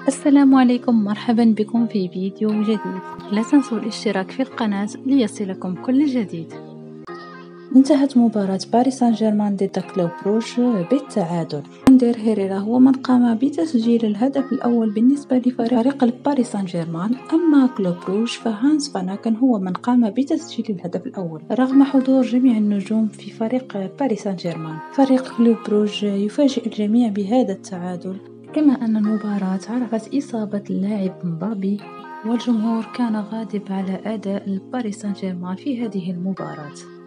السلام عليكم، مرحبا بكم في فيديو جديد. لا تنسوا الاشتراك في القناة ليصلكم كل جديد. انتهت مباراة باريس سان جيرمان ضد كلوب بروج بالتعادل. أندير هيريرا هو من قام بتسجيل الهدف الأول بالنسبة لفريق باريس سان جيرمان، أما كلوب بروج فهانس فاناكن هو من قام بتسجيل الهدف الأول رغم حضور جميع النجوم في فريق باريس سان جيرمان. فريق كلوب بروج يفاجئ الجميع بهذا التعادل، كما أن المباراة عرفت إصابة اللاعب مبابي، والجمهور كان غاضب على أداء باريس سان جيرمان في هذه المباراة.